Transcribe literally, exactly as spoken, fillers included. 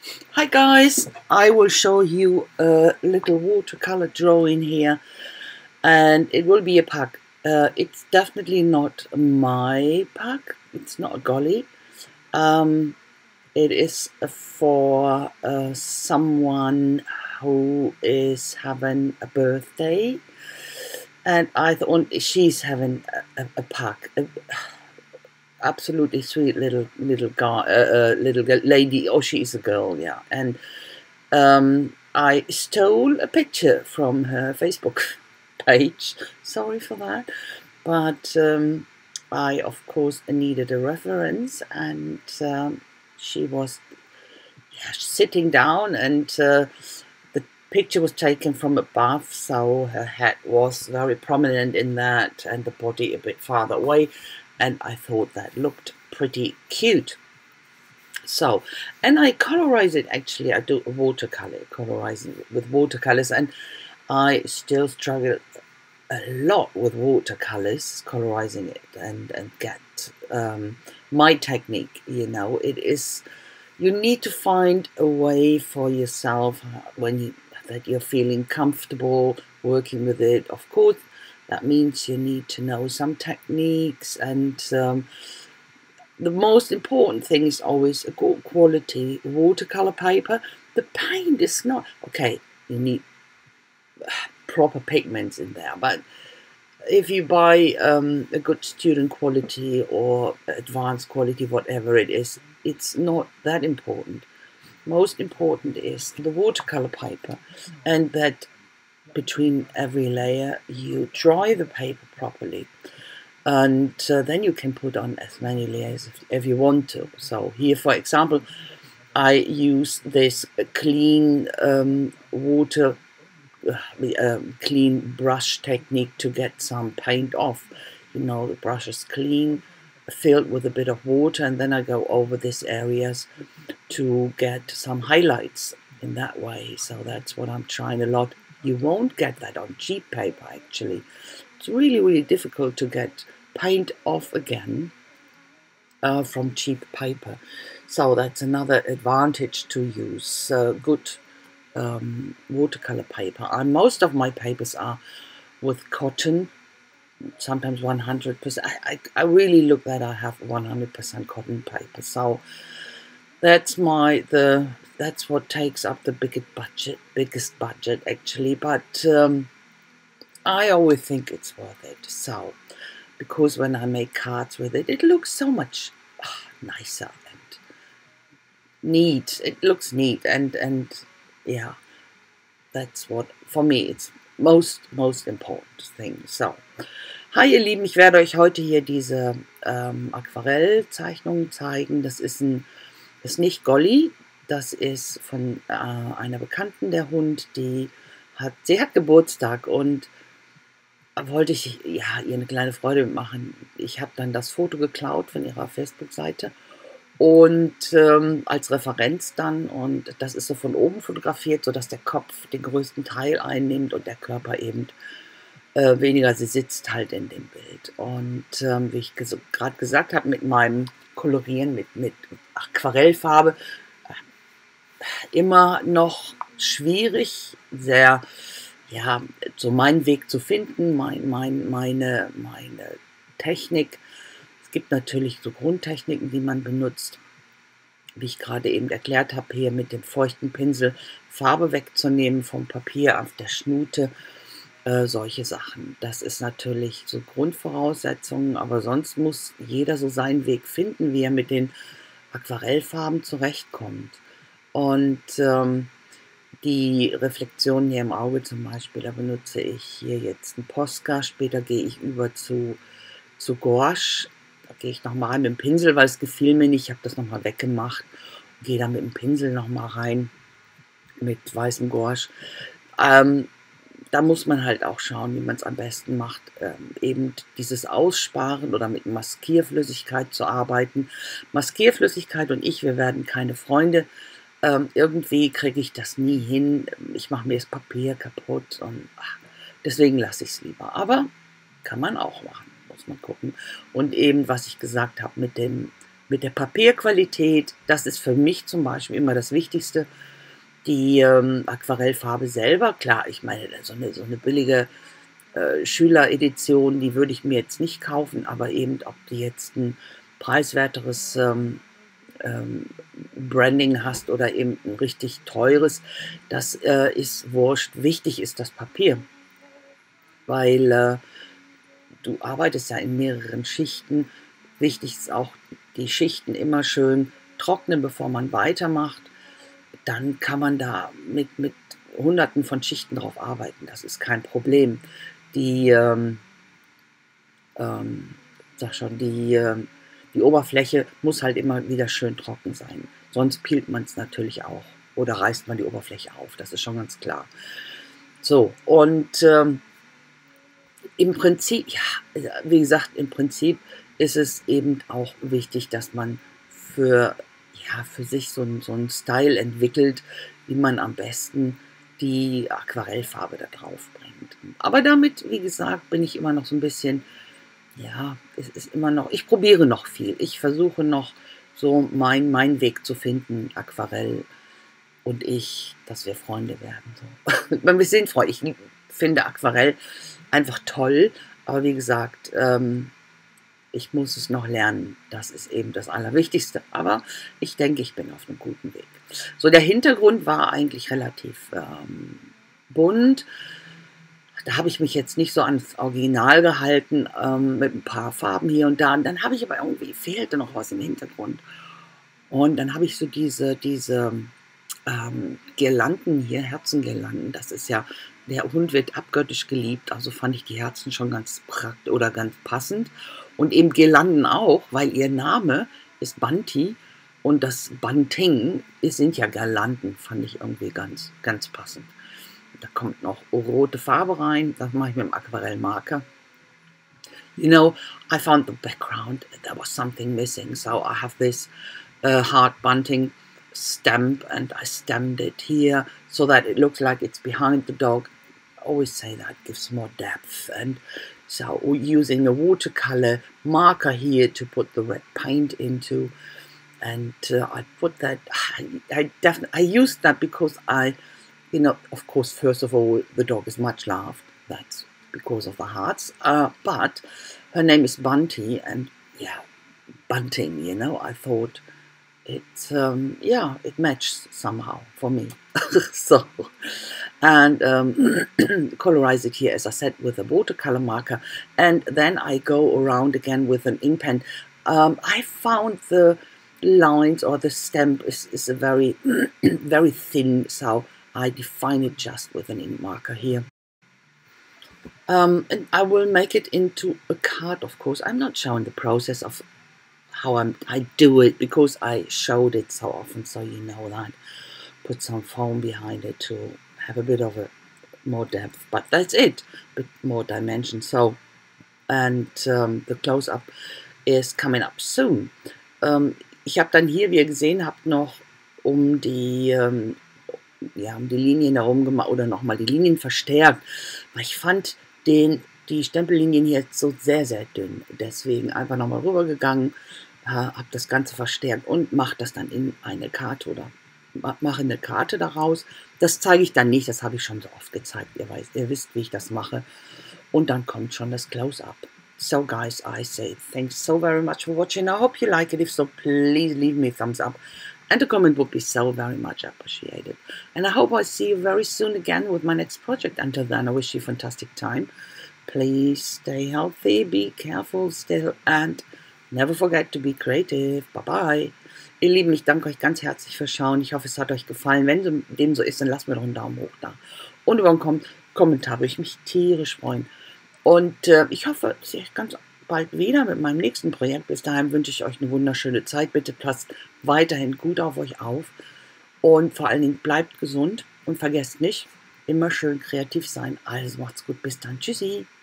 Hi guys, I will show you a little watercolor drawing here, and it will be a pack. Uh, it's definitely not my pack, it's not a golly. Um, it is for uh, someone who is having a birthday, and I thought she's having a, a, a pack. A, absolutely sweet little little guy, uh, uh, little lady. Oh, she's a girl, yeah, and Um, I stole a picture from her Facebook page. Sorry for that. But um, I, of course, needed a reference, and um, she was yeah, sitting down, and uh, the picture was taken from above, so her head was very prominent in that, and the body a bit farther away, and I thought that looked pretty cute. So, and I colorize it actually. I do watercolor, colorizing with watercolors, and I still struggle a lot with watercolors, colorizing it, and and get um, my technique. You know, it is. You need to find a way for yourself when you that you're feeling comfortable working with it. Of course, that means you need to know some techniques and. Um, The most important thing is always a good quality watercolor paper. The paint is not okay. You need proper pigments in there, but if you buy um, a good student quality or advanced quality, whatever it is, it's not that important. Most important is the watercolor paper, and that between every layer you dry the paper properly. And uh, then you can put on as many layers if, if you want to. So here, for example, I use this clean um, water, uh, um, clean brush technique to get some paint off. You know, the brush is clean, filled with a bit of water, and then I go over these areas to get some highlights in that way. So that's what I'm trying a lot. You won't get that on cheap paper, actually. It's really, really difficult to get paint off again uh, from cheap paper. So that's another advantage to use uh, good um, watercolor paper. And most of my papers are with cotton, sometimes one hundred percent. I, I, I really look that I have one hundred percent cotton paper. So that's my the that's what takes up the biggest budget, biggest budget actually. But um, I always think it's worth it. So. Because when I make cards with it, it looks so much oh, nicer and neat. It looks neat, and and yeah, that's what for me it's most most important thing. So, hi ihr Lieben, ich werde euch heute hier diese ähm, Aquarellzeichnung zeigen. Das ist ein ist nicht Golly, das ist von äh, einer Bekannten, der Hund, die hat sie hat Geburtstag und wollte ich ja ihr eine kleine Freude machen. Ich habe dann das Foto geklaut von ihrer Facebook-Seite und ähm, als Referenz dann, und das ist so von oben fotografiert, sodass der Kopf den größten Teil einnimmt und der Körper eben äh, weniger. Sie sitzt halt in dem Bild. Und ähm, wie ich ges gerade gesagt habe, mit meinem Kolorieren mit, mit Aquarellfarbe äh, immer noch schwierig, sehr ja, so meinen Weg zu finden, mein, mein, meine, meine Technik. Es gibt natürlich so Grundtechniken, die man benutzt, wie ich gerade eben erklärt habe, hier mit dem feuchten Pinsel Farbe wegzunehmen vom Papier auf der Schnute, äh, solche Sachen. Das ist natürlich so Grundvoraussetzungen, aber sonst muss jeder so seinen Weg finden, wie er mit den Aquarellfarben zurechtkommt. Und ähm, die Reflexionen hier im Auge zum Beispiel, da benutze ich hier jetzt einen Posca, später gehe ich über zu, zu Gouache, da gehe ich nochmal mit dem Pinsel, weil es gefiel mir nicht, ich habe das nochmal weggemacht, gehe dann mit dem Pinsel nochmal rein, mit weißem Gouache. Ähm, da muss man halt auch schauen, wie man es am besten macht, ähm, eben dieses Aussparen oder mit Maskierflüssigkeit zu arbeiten. Maskierflüssigkeit und ich, wir werden keine Freunde. Ähm, irgendwie kriege ich das nie hin. Ich mache mir das Papier kaputt und ach, deswegen lasse ich es lieber. Aber kann man auch machen, muss man gucken. Und eben, was ich gesagt habe mit dem mit der Papierqualität, das ist für mich zum Beispiel immer das Wichtigste. Die ähm, Aquarellfarbe selber, klar, ich meine, so eine, so eine billige äh, Schüleredition, die würde ich mir jetzt nicht kaufen, aber eben, ob du jetzt ein preiswerteres ähm, ähm, Branding hast oder eben ein richtig teures, das äh, ist wurscht. Wichtig ist das Papier, weil äh, du arbeitest ja in mehreren Schichten. Wichtig ist auch, die Schichten immer schön trocknen, bevor man weitermacht. Dann kann man da mit, mit Hunderten von Schichten drauf arbeiten. Das ist kein Problem. Die, ähm, ähm, sag schon, die, ähm, die Oberfläche muss halt immer wieder schön trocken sein. Sonst peelt man es natürlich auch. Oder reißt man die Oberfläche auf. Das ist schon ganz klar. So, und ähm, im Prinzip, ja, wie gesagt, im Prinzip ist es eben auch wichtig, dass man für, ja, für sich so, ein, so einen Style entwickelt, wie man am besten die Aquarellfarbe da drauf bringt. Aber damit, wie gesagt, bin ich immer noch so ein bisschen, ja, es ist immer noch, ich probiere noch viel. Ich versuche noch so mein, mein Weg zu finden, Aquarell und ich, dass wir Freunde werden. So. Wir sind Freunde. Ich finde Aquarell einfach toll, aber wie gesagt, ähm, ich muss es noch lernen. Das ist eben das Allerwichtigste. Aber ich denke, ich bin auf einem guten Weg. So, der Hintergrund war eigentlich relativ ähm, bunt. Da habe ich mich jetzt nicht so ans Original gehalten, ähm, mit ein paar Farben hier und da. Und dann habe ich aber irgendwie, fehlte noch was im Hintergrund. Und dann habe ich so diese, diese ähm, Girlanden hier, Herzengirlanden. Das ist ja, der Hund wird abgöttisch geliebt. Also fand ich die Herzen schon ganz praktisch oder ganz passend. Und eben Girlanden auch, weil ihr Name ist Bunty und das Bunting sind ja Girlanden, fand ich irgendwie ganz, ganz passend. Da kommt noch rote Farbe rein, das mache ich mit dem Aquarellmarker. You know, I found the background, there was something missing, so I have this uh, hard bunting stamp and I stamped it here so that it looks like it's behind the dog. I always say that gives more depth, and so using a watercolor marker here to put the red paint into, and uh, I put that, I, I definitely, I used that because I, you know, of course, first of all, the dog is much loved, that's because of the hearts, uh, but her name is Bunty, and yeah, bunting, you know, I thought it, um, yeah, it matched somehow for me. So, and um, colorize it here, as I said, with a watercolor marker, and then I go around again with an ink pen. Um, I found the lines or the stamp is, is a very, very thin, so I define it just with an ink marker here. Um, and I will make it into a card, of course. I'm not showing the process of how I'm, I do it because I showed it so often, so you know that. Put some foam behind it to have a bit of a more depth, but that's it, a bit more dimension. So, and um, the close-up is coming up soon. Um, ich habe dann hier, wie ihr gesehen habt, noch um die, ähm, ja, um die Linien herum gemacht oder nochmal die Linien verstärkt, weil ich fand den, die Stempellinien hier so sehr, sehr dünn. Deswegen einfach nochmal rübergegangen, äh, habe das Ganze verstärkt und mache das dann in eine Karte oder mache eine Karte daraus. Das zeige ich dann nicht, das habe ich schon so oft gezeigt. Ihr, weißt, ihr wisst, wie ich das mache. Und dann kommt schon das Close-Up. So guys, I say thanks so very much for watching. I hope you like it. If so, please leave me a thumbs up. And a comment would be so very much appreciated. And I hope I see you very soon again with my next project. Until then, I wish you a fantastic time. Please stay healthy, be careful still, and never forget to be creative. Bye-bye. Ihr Lieben, ich danke euch ganz herzlich fürs Schauen. Ich hoffe, es hat euch gefallen. Wenn dem so ist, dann lasst mir doch einen Daumen hoch da. Und über einen Kom Kommentar würde ich mich tierisch freuen. Und äh, ich hoffe, ich sehe euch ganz bald wieder mit meinem nächsten Projekt. Bis dahin wünsche ich euch eine wunderschöne Zeit. Bitte passt weiterhin gut auf euch auf. Und vor allen Dingen bleibt gesund. Und vergesst nicht, immer schön kreativ sein. Also macht's gut. Bis dann. Tschüssi.